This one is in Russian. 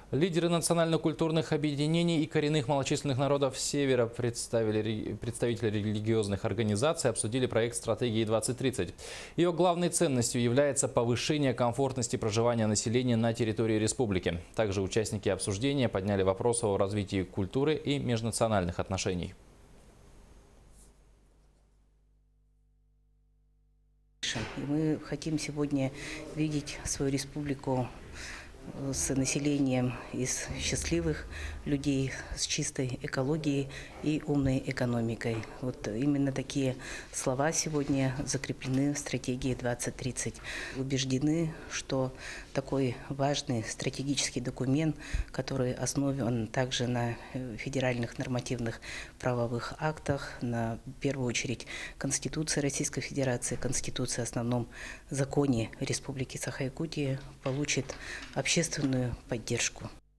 Лидеры национально-культурных объединений и коренных малочисленных народов Севера, представители религиозных организаций обсудили проект «Стратегии 2030». Ее главной ценностью является повышение комфортности проживания населения на территории республики. Также участники обсуждения подняли вопрос о развитии культуры и межнациональных отношений. И мы хотим сегодня видеть свою республику с населением из счастливых людей, с чистой экологией и умной экономикой. Вот именно такие слова сегодня закреплены в стратегии 2030. Убеждены, что такой важный стратегический документ, который основан также на федеральных нормативных правовых актах, в первую очередь Конституции Российской Федерации, Конституции о основном законе Республики Саха-Якутия, получит общественную поддержку.